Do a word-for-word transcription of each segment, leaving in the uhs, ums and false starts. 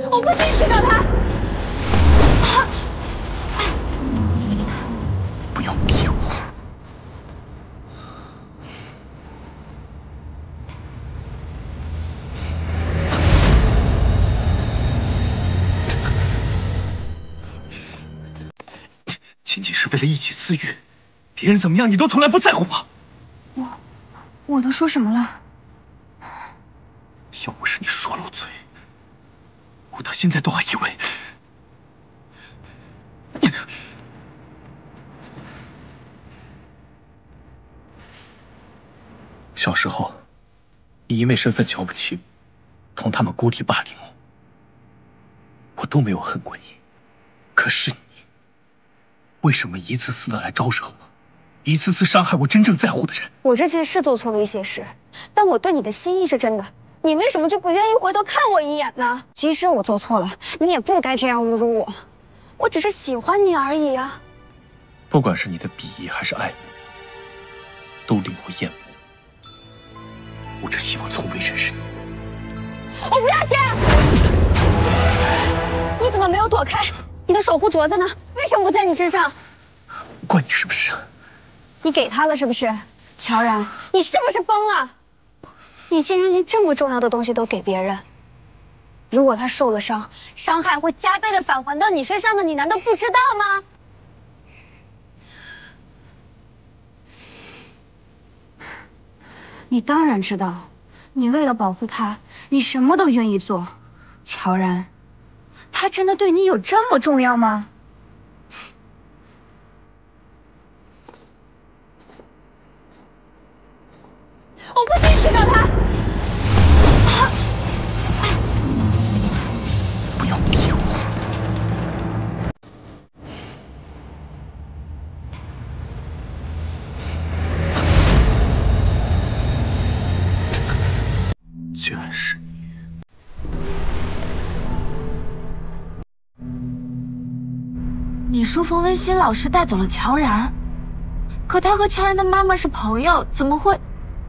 我不许你去找他！ 不要逼我！仅仅是为了一己私欲，别人怎么样你都从来不在乎吗？ 我，我都说什么了？ 要不是你说漏嘴，我到现在都还以为……小时候，你因为身份瞧不起我，同他们孤立霸凌我，我都没有恨过你。可是你，为什么一次次的来招惹我，一次次伤害我真正在乎的人？ 我之前是做错了一些事，但我对你的心意是真的。你为什么就不愿意回头看我一眼呢？即使我做错了，你也不该这样侮辱我。我只是喜欢你而已啊。 不管是你的鄙夷还是爱慕，都令我厌恶。我只希望从未认识你。 我不要这样！你怎么没有躲开？你的守护镯子呢？为什么不在你身上？ 关你什么事啊？ 你给他了是不是？乔然，你是不是疯了？你竟然连这么重要的东西都给别人，如果他受了伤，伤害会加倍的返还到你身上的，你难道不知道吗？你当然知道，你为了保护他，你什么都愿意做。乔然，他真的对你有这么重要吗？我不许你去找他！ 不要逼我！居然是你！ 你说冯文新老师带走了乔然，可他和乔然的妈妈是朋友，怎么会？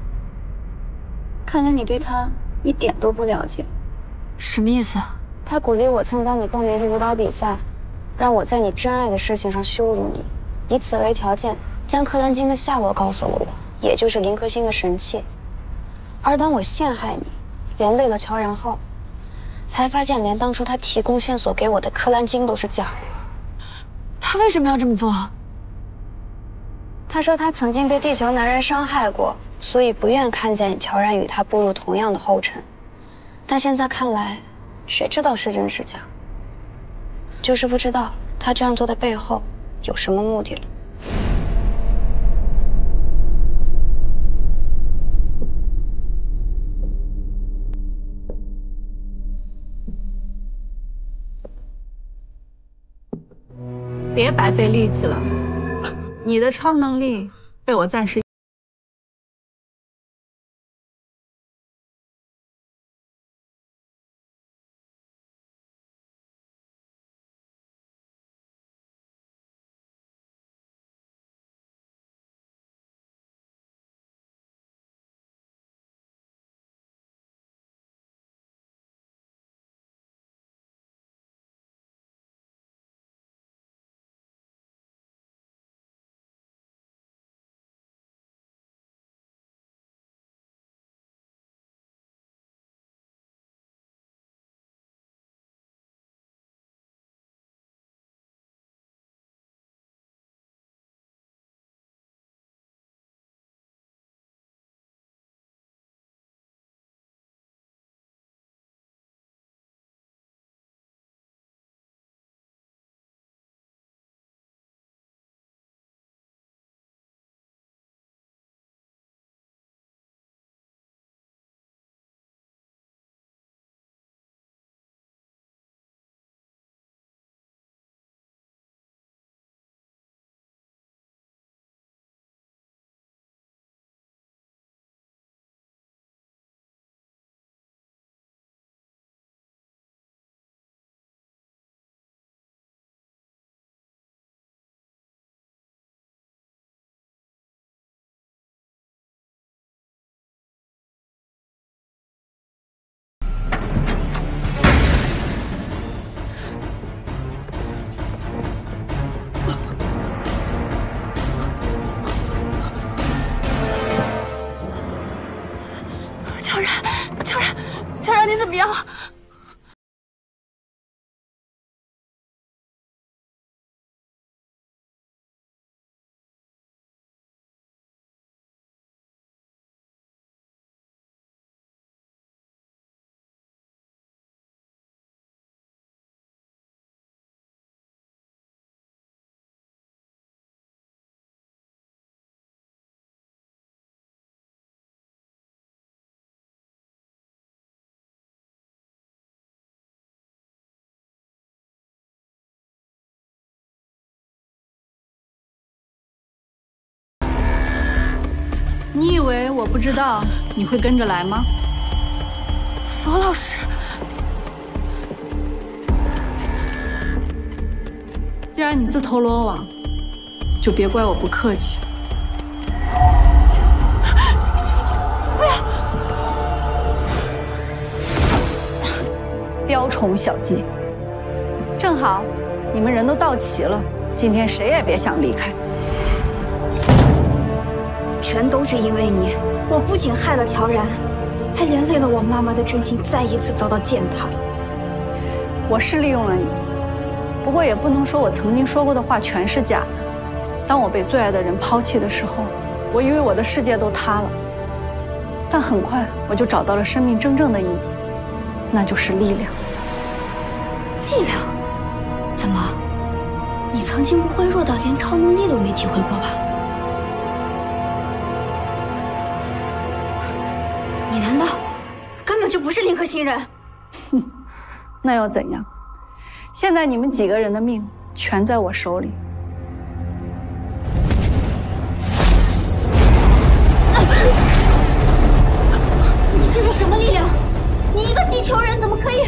看来你对他一点都不了解。什么意思啊？他鼓励我参加你报名的舞蹈比赛，让我在你真爱的事情上羞辱你，以此为条件将柯兰金的下落告诉了我，也就是林克星的神器。而当我陷害你，连累了乔然后，才发现连当初他提供线索给我的柯兰金都是假的。他为什么要这么做？他说他曾经被地球男人伤害过，所以不愿看见乔然与他步入同样的后尘。但现在看来，谁知道是真是假？就是不知道他这样做的背后有什么目的了。 别白费力气了，你的超能力被我暂时。 要！ 你以为我不知道你会跟着来吗？ 冯老师， 既然你自投罗网，就别怪我不客气。 不要！ 雕虫小技，正好你们人都到齐了，今天谁也别想离开。 全都是因为你，我不仅害了乔然，还连累了我妈妈的真心再一次遭到践踏。 我是利用了你，不过也不能说我曾经说过的话全是假的。当我被最爱的人抛弃的时候，我以为我的世界都塌了，但很快我就找到了生命真正的意义，那就是力量。 力量？怎么？你曾经不会弱到连超能力都没体会过吧？你难道根本就不是林克星人？ 哼，那又怎样？现在你们几个人的命全在我手里。 你这是什么力量？你一个地球人怎么可以？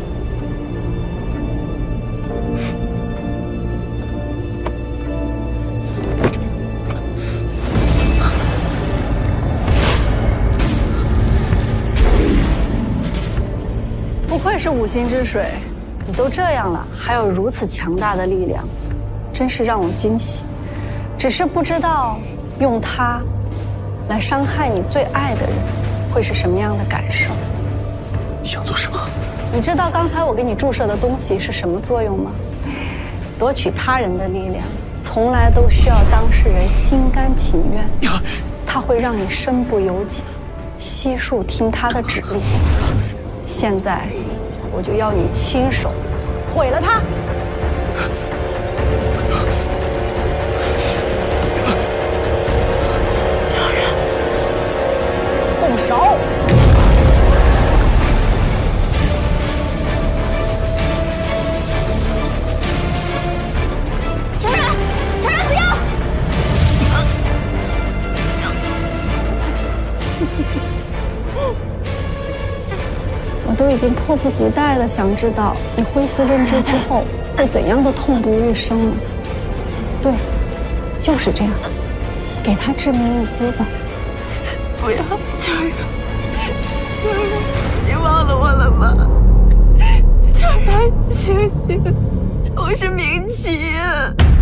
不愧是五行之水，你都这样了，还有如此强大的力量，真是让我惊喜。只是不知道用它来伤害你最爱的人，会是什么样的感受？ 你想做什么？ 你知道刚才我给你注射的东西是什么作用吗？夺取他人的力量，从来都需要当事人心甘情愿。它会让你身不由己，悉数听他的指令。现在，我就要你亲手毁了他。 乔然， 动手！ 乔然，乔然，不要！ 我都已经迫不及待的想知道你恢复认知之后会怎样的痛不欲生了。对，就是这样，给他致命一击吧。 不要，乔然，乔然，你忘了我了吗？乔然，醒醒，我是明琪。